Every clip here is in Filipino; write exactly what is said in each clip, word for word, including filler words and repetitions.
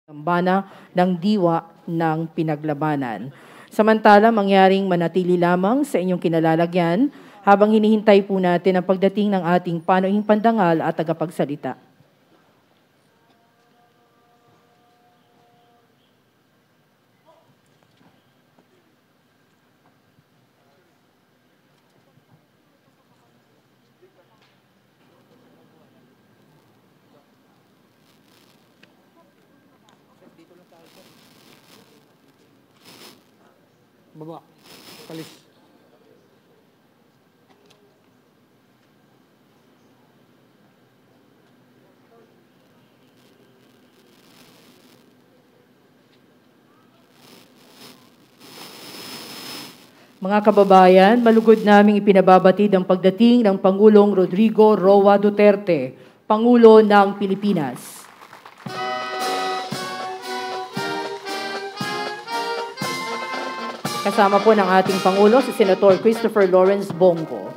Dambana ng diwa ng pinaglabanan. Samantala, mangyaring manatili lamang sa inyong kinalalagyan habang hinihintay po natin ang pagdating ng ating panuing pandangal at tagapagsalita. Baba, kalis. Mga kababayan, malugod naming ipinababatid ang pagdating ng Pangulong Rodrigo Roa Duterte, Pangulo ng Pilipinas. Kasama po ng ating Pangulo si Senator Christopher Lawrence Bongo.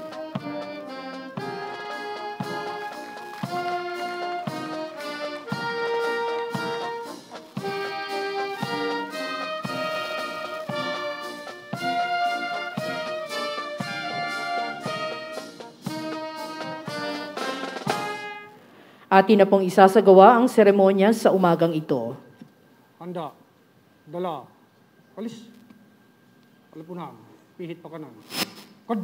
Atin na pong isasagawa ang seremonya sa umagang ito. Handa, dala, kalis. Kalapunan, pihit pa kanan. Kod!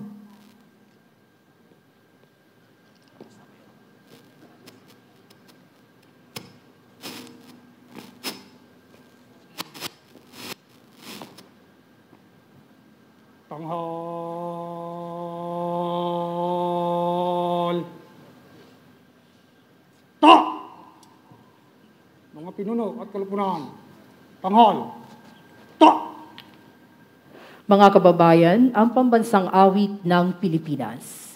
Tanghal! Ta! Mga pinuno at kalapunan, tanghal! Ta! Mga kababayan, ang pambansang awit ng Pilipinas.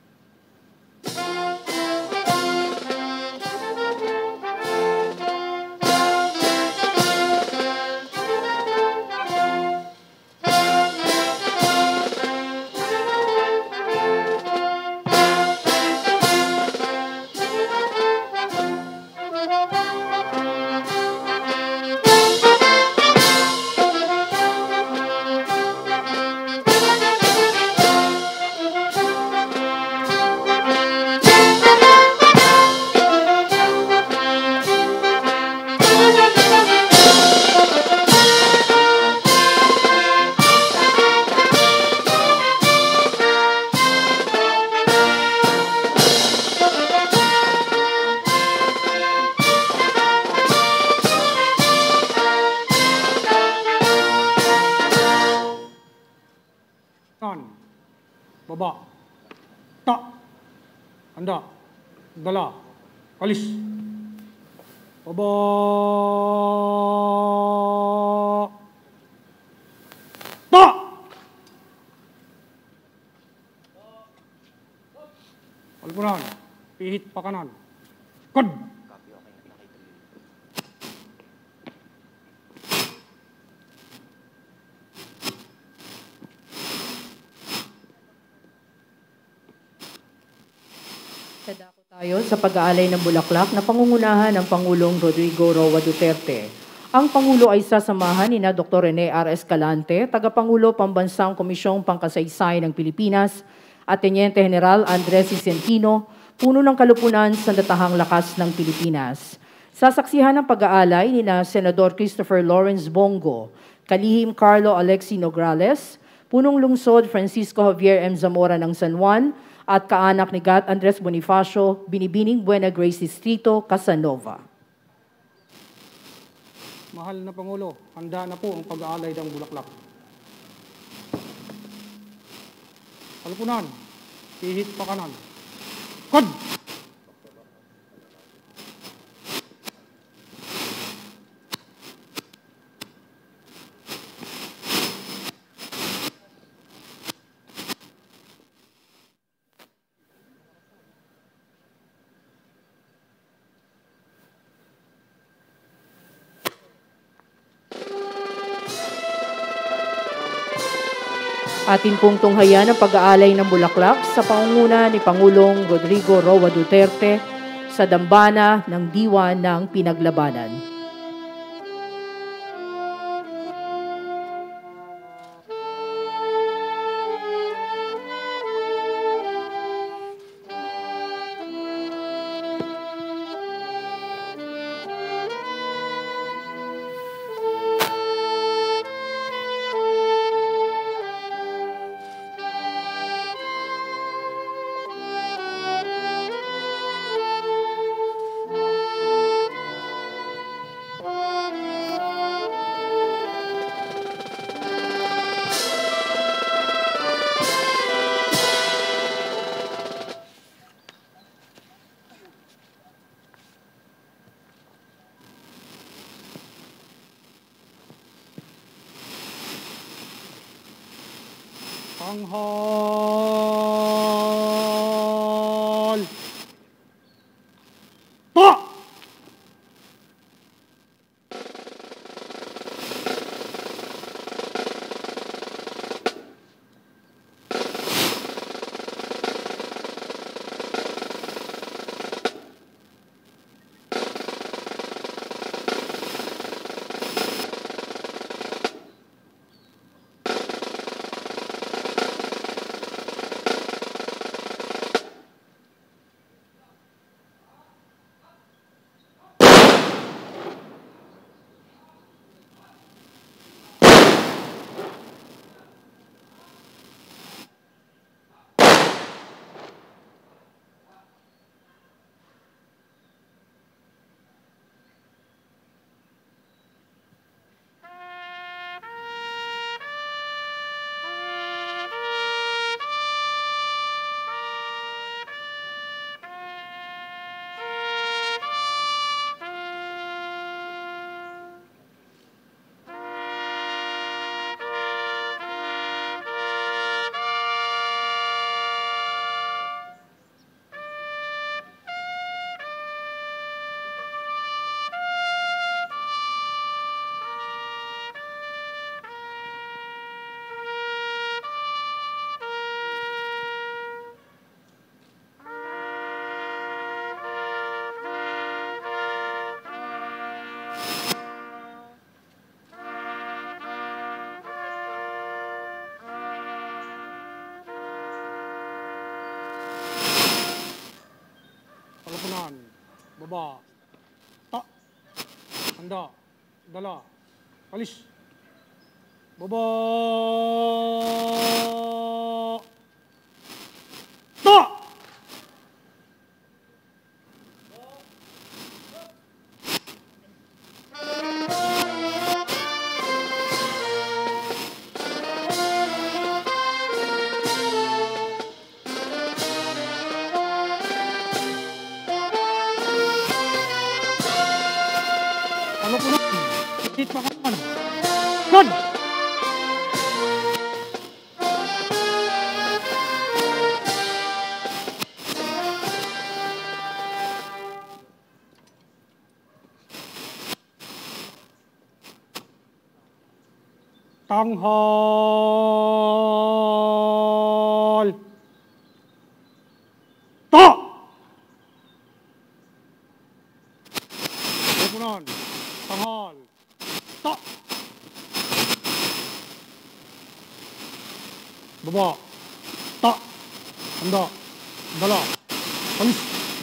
Baba, ta, handa, dala, kalis. Baba, ta. Kalapunan, pihit pa kanan. Kod. Dadako tayo sa pag-aalay ng bulaklak na pangungunahan ng Pangulong Rodrigo Roa Duterte. Ang Pangulo ay sasamahan ni na Doctor Rene R. Escalante, Tagapangulo Pambansang Komisyong Pangkasaysay ng Pilipinas, at Teniente General Andres Bonifacio, puno ng kalupunan sa Sandatahang Lakas ng Pilipinas. Sasaksihan ng pag-aalay ni na Senador Christopher Lawrence Bongo, Kalihim Karlo Alexei Nograles, Punong Lungsod Francisco Javier M. Zamora ng San Juan, at kaanak ni Gat Andres Bonifacio, Binibining Buena Distrito, Casanova. Mahal na Pangulo, handa na po ang pag-aalay ng bulaklak. Kalapunan, pihit pa kanan. Kod! Atin pong tunghayan ang pag-aalay ng bulaklak sa pangunguna ni Pangulong Rodrigo Roa Duterte sa dambana ng diwa ng pinaglabanan. Tanghal. Ta! Palapunan, baba, ta, handa, dala, alis, baba, ta! Palapunan, hit makaman, good! Tanghal. Ta! Palapunan, tanghal. Ta! Baba, ta, handa, dala, alis,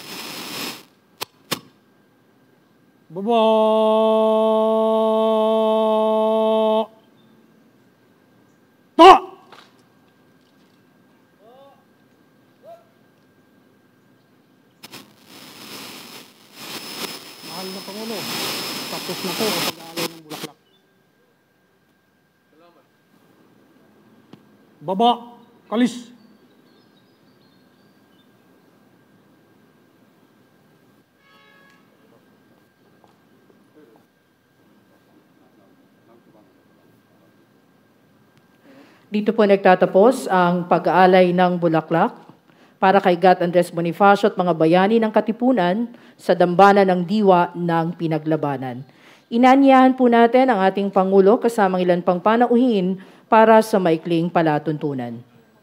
baba, ta! Mahal na Pangulo, tapos na po ang pag-aalay ng bulaklak. Baba, kalis. Dito po nagtatapos ang pag-aalay ng bulaklak para kay Gat Andres Bonifacio at mga bayani ng Katipunan sa dambana ng diwa ng pinaglabanan. Inanyahan po natin ang ating Pangulo kasamang ilan pang panauhin para sa maikling palatuntunan.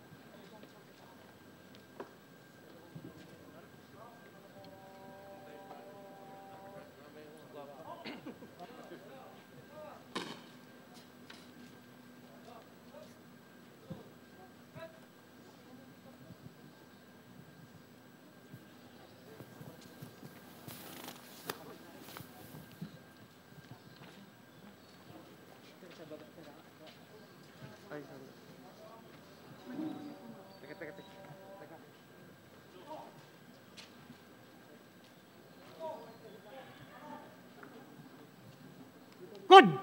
Good!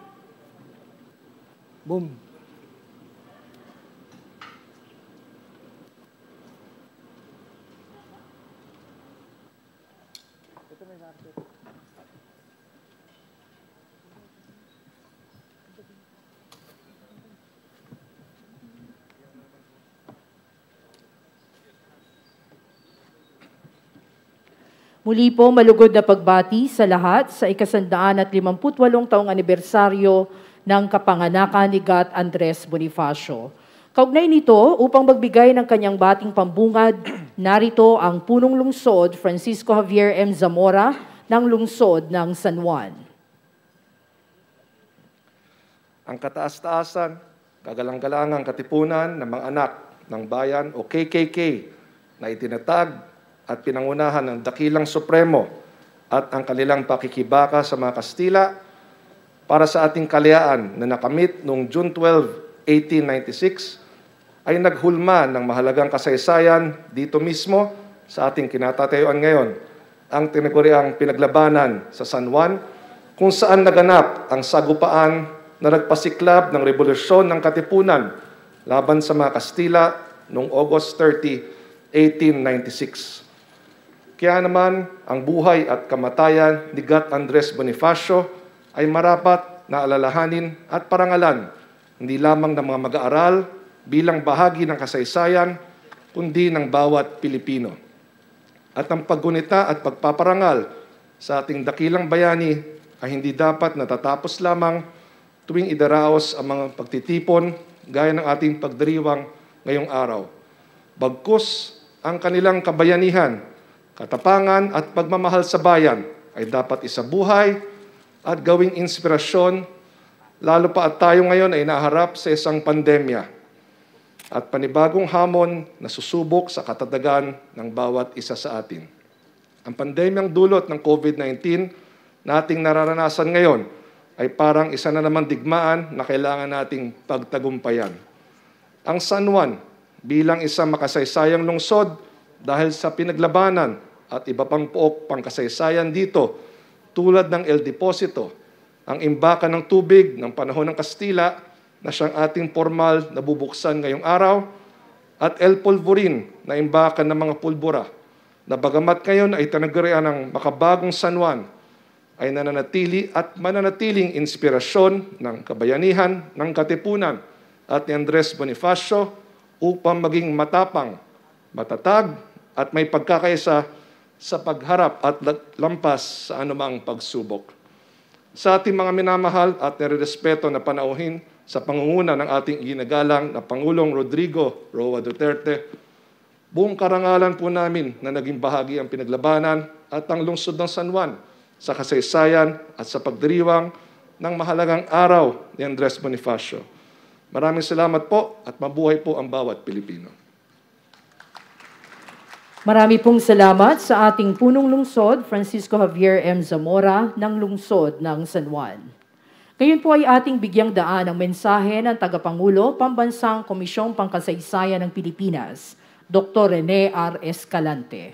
Boom. Muli po malugod na pagbati sa lahat sa ikasandaan at limamput walong taong anibersaryo ng kapanganakan ni Gat Andres Bonifacio. Kaugnay nito, upang magbigay ng kanyang bating pambungad, narito ang punong lungsod Francisco Javier M. Zamora ng lungsod ng San Juan. Ang kataas-taasan, kagalang-galangang katipunan ng mga anak ng bayan o K K K na itinatag at pinangunahan ng Dakilang Supremo at ang kanilang pakikibaka sa mga Kastila para sa ating kalayaan na nakamit noong June twelfth, eighteen ninety-six ay naghulma ng mahalagang kasaysayan dito mismo sa ating kinatatayuan ngayon, ang tinaguriang Pinaglabanan sa San Juan, kung saan naganap ang sagupaan na nagpasiklab ng rebolusyon ng katipunan laban sa mga Kastila noong August thirtieth, eighteen ninety-six. Kaya naman, ang buhay at kamatayan ni Gat Andres Bonifacio ay marapat na alalahanin at parangalan, hindi lamang ng mga mag-aaral bilang bahagi ng kasaysayan, kundi ng bawat Pilipino. At ang paggunita at pagpaparangal sa ating dakilang bayani ay hindi dapat natatapos lamang tuwing idaraos ang mga pagtitipon gaya ng ating pagdiriwang ngayong araw. Bagkus, ang kanilang kabayanihan, katapangan at pagmamahal sa bayan ay dapat isabuhay at gawing inspirasyon, lalo pa at tayo ngayon ay naharap sa isang pandemya at panibagong hamon na susubok sa katatagan ng bawat isa sa atin. Ang pandemyang dulot ng COVID nineteen na ating nararanasan ngayon ay parang isa na naman digmaan na kailangan nating pagtagumpayan. Ang San Juan bilang isang makasaysayang lungsod dahil sa pinaglabanan at iba pang pook pangkasaysayan dito, tulad ng El Deposito, ang imbakan ng tubig ng panahon ng Kastila na siyang ating formal na bubuksan ngayong araw, at El Polvorin na imbakan ng mga pulbura, na bagamat ngayon ay tinagurian ng makabagong San Juan, ay nananatili at mananatiling inspirasyon ng kabayanihan, ng katipunan at ni Andres Bonifacio upang maging matapang, matatag at may pagkakaisa sa pagharap at lampas sa anumang pagsubok. Sa ating mga minamahal at nirerespeto na panauhin sa pangunguna ng ating ginagalang na Pangulong Rodrigo Roa Duterte, buong karangalan po namin na naging bahagi ang pinaglabanan at ang lungsod ng San Juan sa kasaysayan at sa pagdiriwang ng mahalagang araw ni Andres Bonifacio. Maraming salamat po at mabuhay po ang bawat Pilipino. Marami pong salamat sa ating punong lungsod, Francisco Javier M. Zamora ng lungsod ng San Juan. Ngayon po ay ating bigyang daan ang mensahe ng Tagapangulo, Pambansang Komisyong Pangkasaysayan ng Pilipinas, Doctor Rene R. Escalante.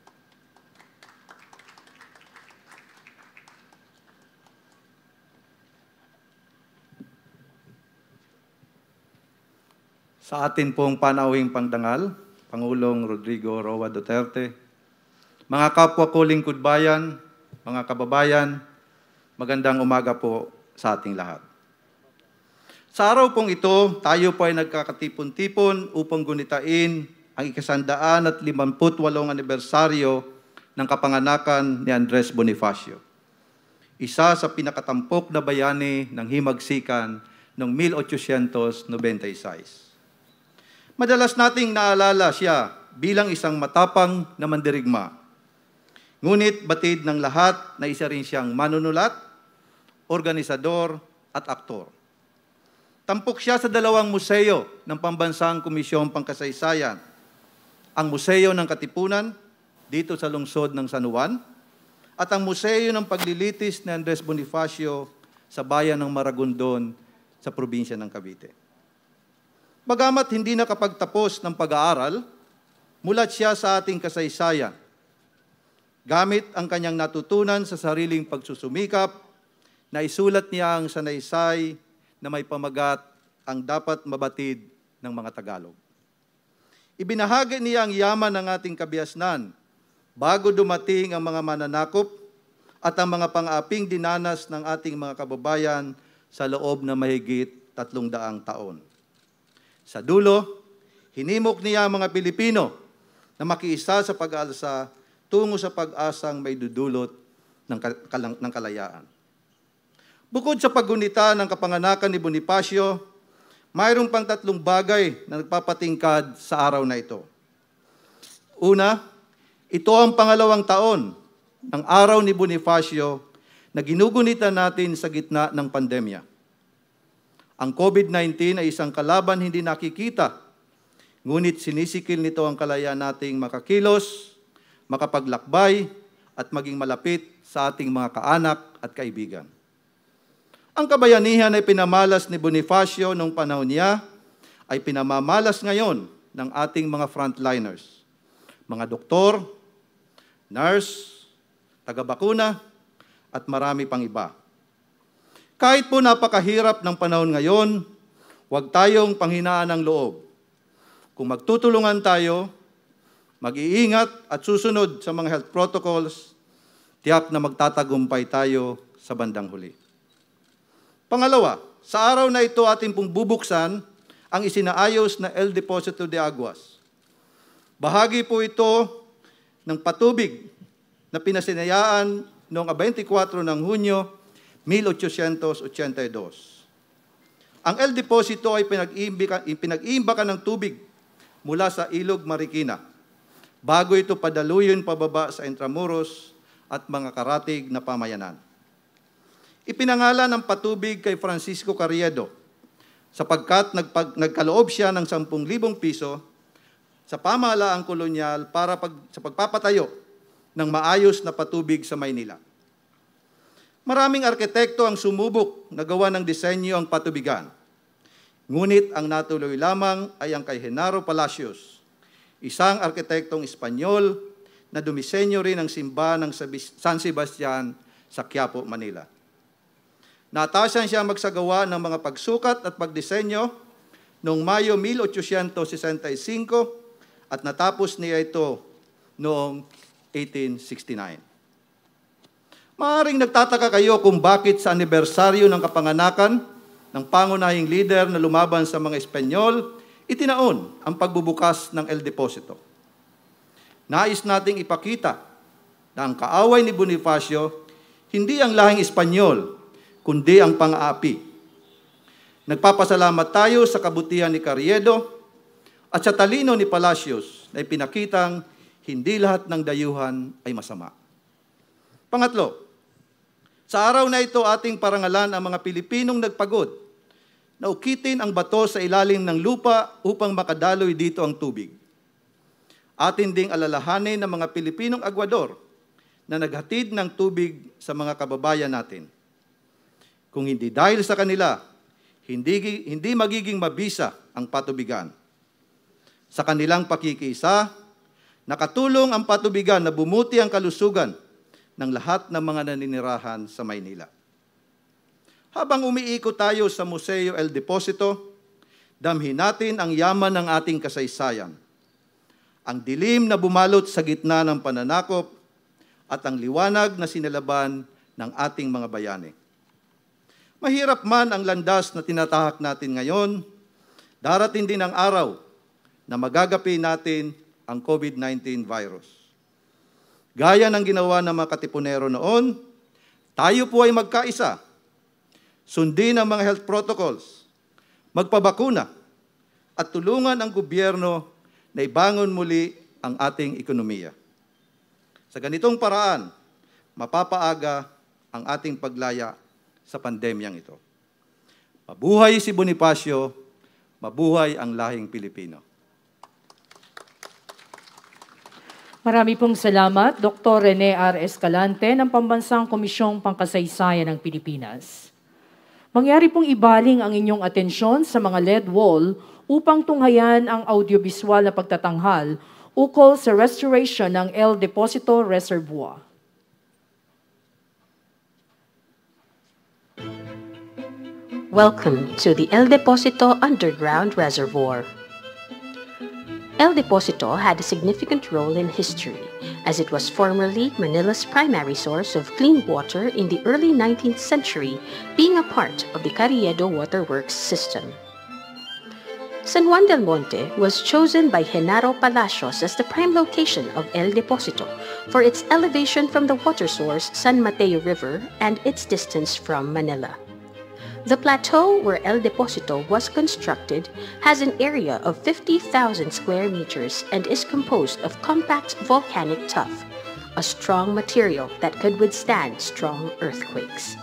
Sa atin pong panauhing pangdangal, Pangulong Rodrigo Roa Duterte, mga kapwa ko lingkod bayan, mga kababayan, magandang umaga po sa ating lahat. Sa araw pong ito, tayo po ay nagkakatipon-tipon upang gunitain ang ikasandaan at limamput walong anibersaryo ng kapanganakan ni Andres Bonifacio, isa sa pinakatampok na bayani ng himagsikan noong mil otsasyentos nobenta-sais. Madalas nating naalala siya bilang isang matapang na mandirigma. Ngunit batid ng lahat na isa rin siyang manunulat, organisador at aktor. Tampok siya sa dalawang museo ng Pambansang Komisyong Pangkasaysayan. Ang Museo ng Katipunan dito sa lungsod ng San Juan at ang Museo ng Paglilitis ni Andres Bonifacio sa bayan ng Maragondon sa probinsya ng Cavite. Bagamat hindi nakapagtapos ng pag-aaral, mulat siya sa ating kasaysayan. Gamit ang kanyang natutunan sa sariling pagsusumikap, na isulat niya ang sanaysay na may pamagat ang dapat mabatid ng mga Tagalog. Ibinahagi niya ang yaman ng ating kabiasnan bago dumating ang mga mananakop at ang mga pang-aping dinanas ng ating mga kababayan sa loob na mahigit tatlong daang taon. Sa dulo, hinimok niya ang mga Pilipino na makiisa sa pag-alsa tungo sa pag-asang may dudulot ng, kal- ng kalayaan. Bukod sa paggunita ng kapanganakan ni Bonifacio, mayroon pang tatlong bagay na nagpapatingkad sa araw na ito. Una, ito ang pangalawang taon ng araw ni Bonifacio na ginugunitan natin sa gitna ng pandemya. Ang COVID nineteen ay isang kalaban hindi nakikita, ngunit sinisikil nito ang kalayaan nating makakilos, makapaglakbay, at maging malapit sa ating mga kaanak at kaibigan. Ang kabayanihan ay pinamalas ni Bonifacio noong panahon niya, ay pinamamalas ngayon ng ating mga frontliners, mga doktor, nurse, taga-bakuna, at marami pang iba. Kahit po napakahirap ng panahon ngayon, huwag tayong panghinaan ng loob. Kung magtutulungan tayo, mag-iingat at susunod sa mga health protocols, tiyak na magtatagumpay tayo sa bandang huli. Pangalawa, sa araw na ito ating pong bubuksan ang isinaayos na El Deposito de Aguas. Bahagi po ito ng patubig na pinasinayaan noong twenty-four ng Hunyo, eighteen eighty-two. Ang El Deposito ay pinag-iimbakan ng tubig mula sa Ilog Marikina bago ito padaluyin pababa sa Intramuros at mga karatig na pamayanan. Ipinangalan ng patubig kay Francisco Carriedo sapagkat nagpag, nagkaloob siya ng ten thousand piso sa pamahalaang kolonyal para pag, sa pagpapatayo ng maayos na patubig sa Maynila. Maraming arkitekto ang sumubok na gawa ng disenyo ang patubigan. Ngunit ang natuloy lamang ay ang kay Genaro Palacios, isang arkitektong Espanyol na dumisenyo rin ang simbahan ng San Sebastian sa Quiapo, Manila. Natasan siya magsagawa ng mga pagsukat at pagdisenyo noong Mayo eighteen sixty-five at natapos niya ito noong eighteen sixty-nine. Maaaring nagtataka kayo kung bakit sa anibersaryo ng kapanganakan ng pangunahing leader na lumaban sa mga Espanyol, itinaon ang pagbubukas ng El Deposito. Nais nating ipakita na ang kaaway ni Bonifacio hindi ang lahing Espanyol, kundi ang pang-aapi. Nagpapasalamat tayo sa kabutihan ni Carriedo at sa talino ni Palacios na ipinakitang hindi lahat ng dayuhan ay masama. Pangatlo, sa araw na ito ating parangalan ang mga Pilipinong nagpagod na ukitin ang bato sa ilalim ng lupa upang makadaloy dito ang tubig. Atin ding alalahanin ng mga Pilipinong agwador na naghatid ng tubig sa mga kababayan natin. Kung hindi dahil sa kanila, hindi, hindi magiging mabisa ang patubigan. Sa kanilang pakikiisa, nakatulong ang patubigan na bumuti ang kalusugan ng lahat ng mga naninirahan sa Maynila. Habang umiikot tayo sa Museo El Deposito, damhin natin ang yaman ng ating kasaysayan, ang dilim na bumalot sa gitna ng pananakop at ang liwanag na sinalaban ng ating mga bayani. Mahirap man ang landas na tinatahak natin ngayon, darating din ang araw na magagapi natin ang COVID nineteen virus. Gaya ng ginawa ng mga katipunero noon, tayo po ay magkaisa, sundin ang mga health protocols, magpabakuna, at tulungan ang gobyerno na ibangon muli ang ating ekonomiya. Sa ganitong paraan, mapapaaga ang ating paglaya sa pandemyang ito. Mabuhay si Bonifacio, mabuhay ang lahing Pilipino. Marami pong salamat, Doctor Rene R. Escalante ng Pambansang Komisyong Pangkasaysayan ng Pilipinas. Mangyari pong ibaling ang inyong atensyon sa mga L E D wall upang tunghayan ang audiovisual na pagtatanghal ukol sa restoration ng El Deposito Reservoir. Welcome to the El Deposito Underground Reservoir. El Deposito had a significant role in history, as it was formerly Manila's primary source of clean water in the early nineteenth century, being a part of the Carriedo Waterworks system. San Juan del Monte was chosen by Genaro Palacios as the prime location of El Deposito for its elevation from the water source San Mateo River and its distance from Manila. The plateau where El Deposito was constructed has an area of fifty thousand square meters and is composed of compact volcanic tuff, a strong material that could withstand strong earthquakes.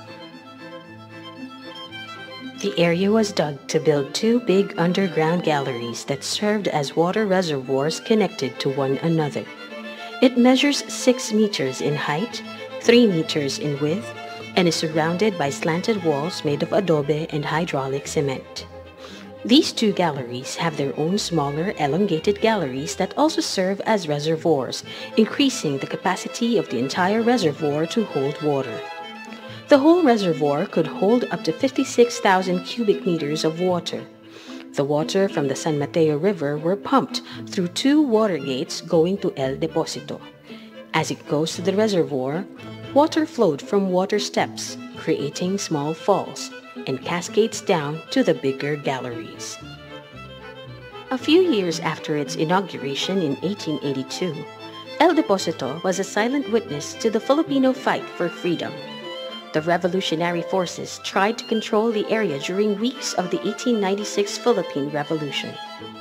The area was dug to build two big underground galleries that served as water reservoirs connected to one another. It measures six meters in height, three meters in width, and is surrounded by slanted walls made of adobe and hydraulic cement. These two galleries have their own smaller, elongated galleries that also serve as reservoirs, increasing the capacity of the entire reservoir to hold water. The whole reservoir could hold up to fifty-six thousand cubic meters of water. The water from the San Mateo River were pumped through two water gates going to El Deposito. As it goes to the reservoir, water flowed from water steps, creating small falls, and cascades down to the bigger galleries. A few years after its inauguration in eighteen eighty-two, El Deposito was a silent witness to the Filipino fight for freedom. The revolutionary forces tried to control the area during weeks of the eighteen ninety-six Philippine Revolution.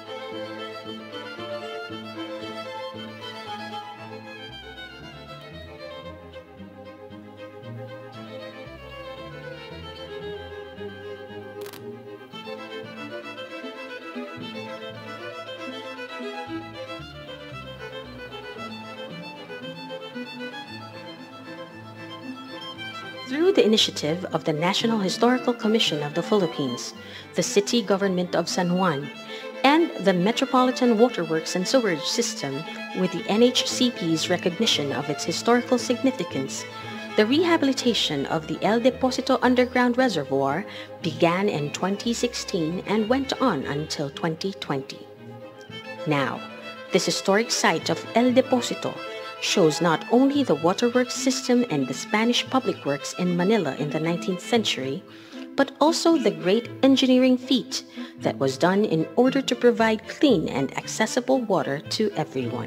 Through the initiative of the National Historical Commission of the Philippines, the City Government of San Juan, and the Metropolitan Waterworks and Sewerage System, with the N H C P's recognition of its historical significance, the rehabilitation of the El Deposito Underground Reservoir began in twenty sixteen and went on until twenty twenty. Now, this historic site of El Deposito shows not only the waterworks system and the Spanish public works in Manila in the nineteenth century, but also the great engineering feat that was done in order to provide clean and accessible water to everyone.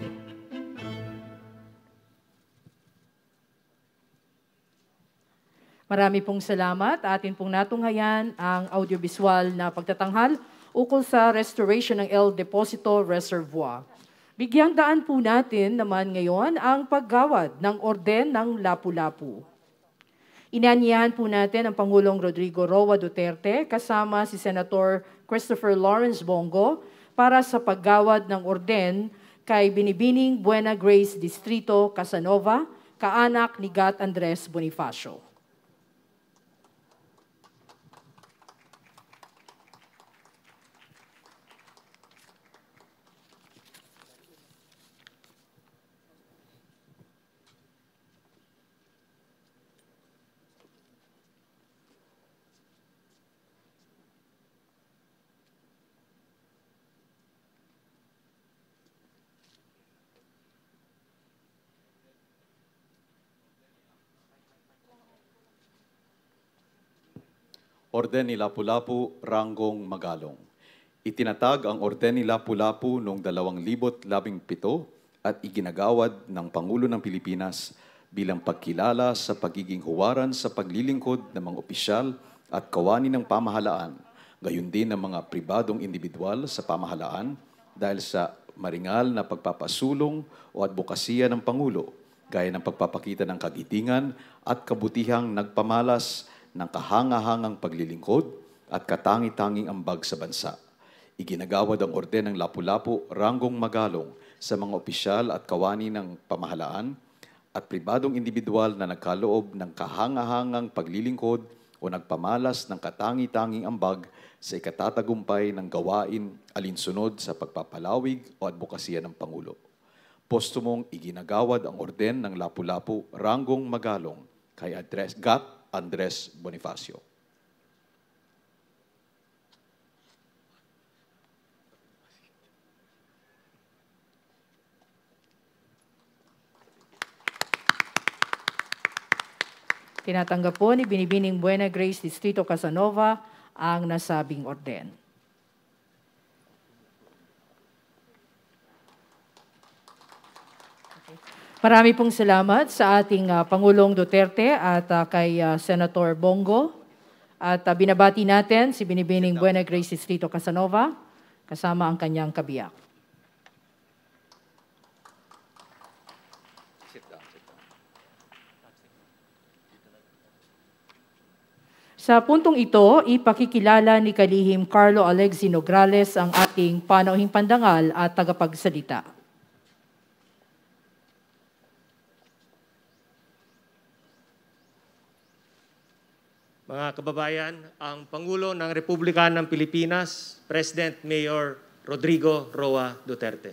Marami pong salamat. Atin pong natunghayan ang audiovisual na pagtatanghal ukol sa restoration ng El Deposito Reservoir. Bigyang daan po natin naman ngayon ang paggawad ng Orden ng Lapu-Lapu. Inanyahan po natin ang Pangulong Rodrigo Roa Duterte kasama si Senator Christopher Lawrence Bongo para sa paggawad ng orden kay Binibining Buena Grace Distrito Casanova, kaanak ni Gat Andres Bonifacio. Orden ni Lapu-Lapu, Ranggong Magalong. Itinatag ang Orden ni Lapu-Lapu noong dalawang libo't labing pito at iginagawad ng Pangulo ng Pilipinas bilang pagkilala sa pagiging huwaran sa paglilingkod ng mga opisyal at kawani ng pamahalaan, gayon din ng mga pribadong individual sa pamahalaan dahil sa maringal na pagpapasulong o advokasya ng Pangulo, gaya ng pagpapakita ng kagitingan at kabutihang nagpamalas ng kahangahangang paglilingkod at katangi-tanging ambag sa bansa. Iginagawad ang Orden ng Lapu-Lapu, Ranggong Magalong sa mga opisyal at kawani ng pamahalaan at pribadong individual na nagkaloob ng kahangahangang paglilingkod o nagpamalas ng katangi-tanging ambag sa ikatatagumpay ng gawain alinsunod sa pagpapalawig o advokasya ng Pangulo. Postumong iginagawad ang Orden ng Lapu-Lapu, Ranggong Magalong kay Andres, Gat Andres Bonifacio. Tinatanggap po ni Binibining Buena Grace Distrito Casanova ang nasabing orden. Okay. Marami pong salamat sa ating uh, Pangulong Duterte at uh, kay uh, Senator Bongo. At uh, binabati natin si Binibining Buena Grace Distrito Casanova kasama ang kanyang kabiyak. Sa puntong ito, ipakikilala ni Kalihim Karlo Alexei Nograles ang ating panauhing pandangal at tagapagsalita. Mga kababayan, ang Pangulo ng Republika ng Pilipinas, President Mayor Rodrigo Roa Duterte.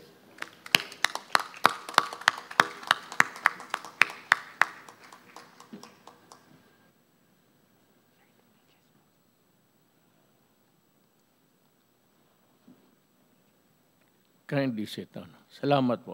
Kindly sit down. Salamat po.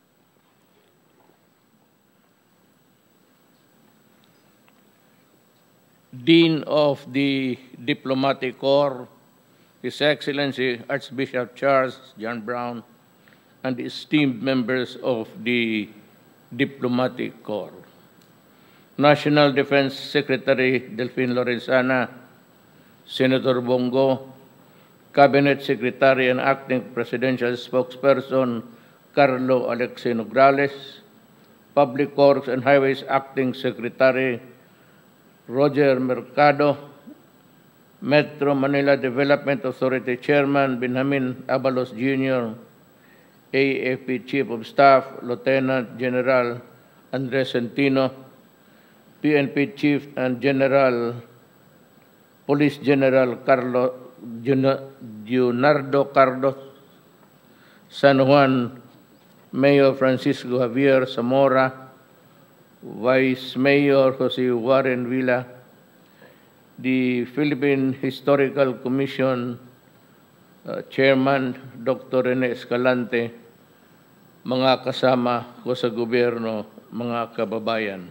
Dean of the Diplomatic Corps, His Excellency Archbishop Charles John Brown, and esteemed members of the Diplomatic Corps. National Defense Secretary Delphine Lorenzana, Senator Bongo, Cabinet Secretary and Acting Presidential Spokesperson Karlo Alexei Nograles, Public Works and Highways Acting Secretary Roger Mercado, Metro Manila Development Authority Chairman Benjamin Abalos Junior, A F P Chief of Staff Lieutenant General Andres Centino, P N P Chief and General Police General Karlo Leonardo Carlos, San Juan Mayor Francisco Javier Zamora, Vice Mayor Jose Warren Villa, the Philippine Historical Commission uh, Chairman Doctor Rene Escalante, mga kasama ko sa gobyerno, mga kababayan.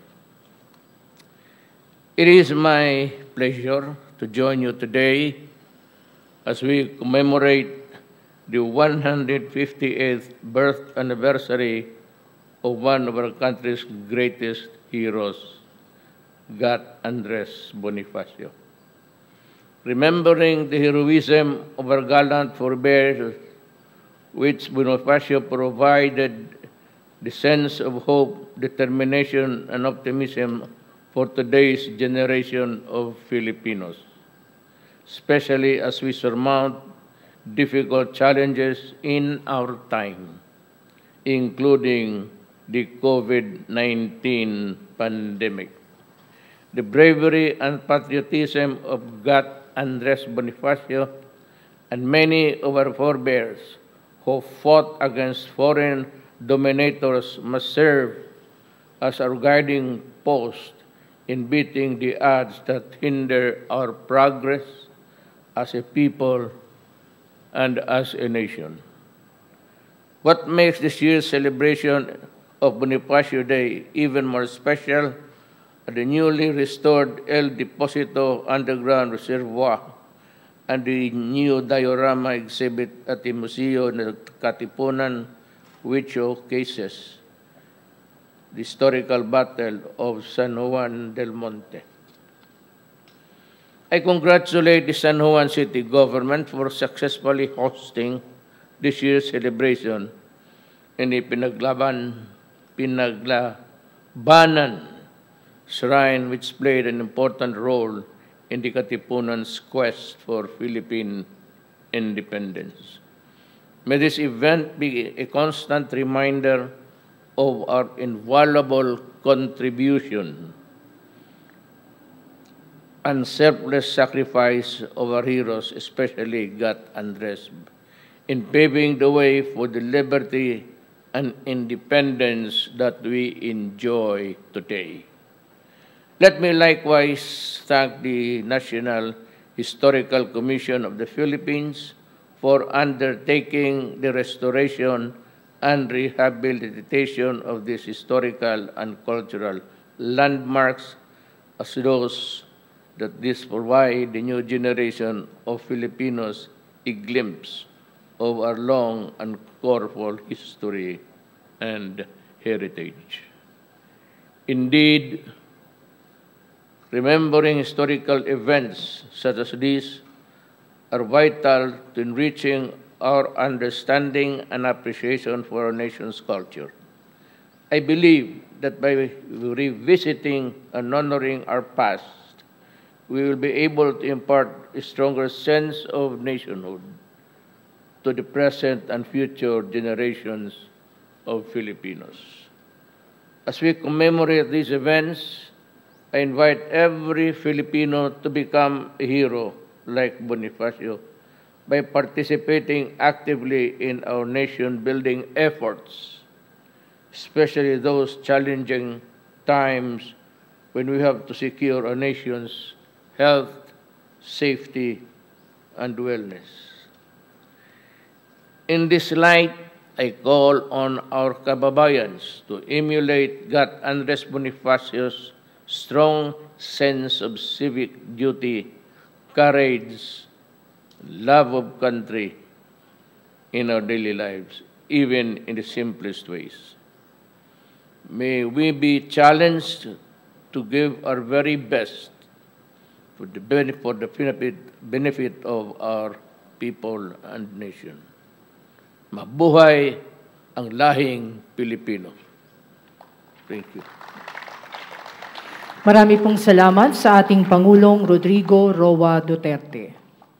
It is my pleasure to join you today as we commemorate the one hundred fifty-eighth birth anniversary of one of our country's greatest heroes, Gat Andres Bonifacio. Remembering the heroism of our gallant forebears, which Bonifacio provided the sense of hope, determination, and optimism for today's generation of Filipinos, especially as we surmount difficult challenges in our time, including the COVID nineteen pandemic. The bravery and patriotism of Gat Andres Bonifacio and many of our forebears who fought against foreign dominators must serve as our guiding post in beating the odds that hinder our progress as a people and as a nation. What makes this year's celebration of Bonifacio Day even more special are the newly restored El Deposito Underground Reservoir and the new diorama exhibit at the Museo ng Katipunan, which showcases the historical Battle of San Juan del Monte. I congratulate the San Juan City government for successfully hosting this year's celebration in the Pinaglabanan Pinaglabanan Shrine, which played an important role in the Katipunan's quest for Philippine independence. May this event be a constant reminder of our invaluable contribution and selfless sacrifice of our heroes, especially Gat Andres, in paving the way for the liberty and independence that we enjoy today. Let me likewise thank the National Historical Commission of the Philippines for undertaking the restoration and rehabilitation of these historical and cultural landmarks, as those that this provide the new generation of Filipinos a glimpse of our long and colorful history and heritage. Indeed, remembering historical events such as these are vital to enriching our understanding and appreciation for our nation's culture. I believe that by revisiting and honoring our past, we will be able to impart a stronger sense of nationhood to the present and future generations of Filipinos. As we commemorate these events, I invite every Filipino to become a hero like Bonifacio by participating actively in our nation-building efforts, especially those challenging times when we have to secure our nation's health, safety, and wellness. In this light, I call on our kababayans to emulate Gat Andres Bonifacio's strong sense of civic duty, courage, love of country in our daily lives, even in the simplest ways. May we be challenged to give our very best for the benefit, for the benefit, benefit of our people and nation. Mabuhay ang lahing Pilipino. Thank you. Marami pong salamat sa ating Pangulong Rodrigo Roa Duterte.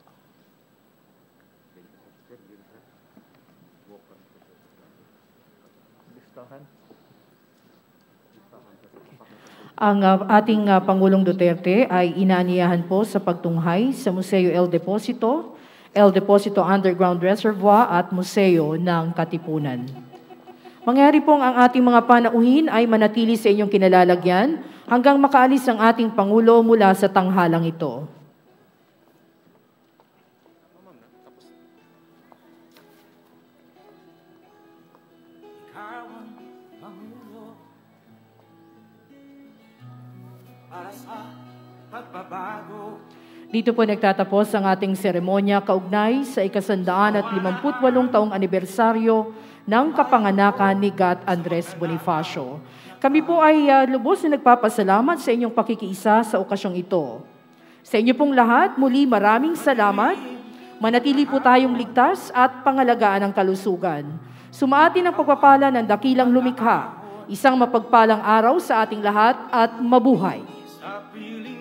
Ang uh, ating uh, Pangulong Duterte ay inaaniyahan po sa pagtunghay sa Museo El Deposito, El Deposito Underground Reservoir at Museo ng Katipunan. Mangyari pong ang ating mga panauhin ay manatili sa inyong kinalalagyan hanggang makaalis ang ating Pangulo mula sa tanghalang ito. Dito po nagtatapos ang ating seremonya kaugnay sa ikasandaan at limamput walong taong anibersaryo ng kapanganakan ni Gat Andres Bonifacio. Kami po ay uh, lubos na nagpapasalamat sa inyong pakikiisa sa okasyong ito. Sa inyo pong lahat, muli maraming salamat. Manatili po tayong ligtas at pangalagaan ang kalusugan. Sumaatin ang pagpapala ng dakilang lumikha. Isang mapagpalang araw sa ating lahat at mabuhay.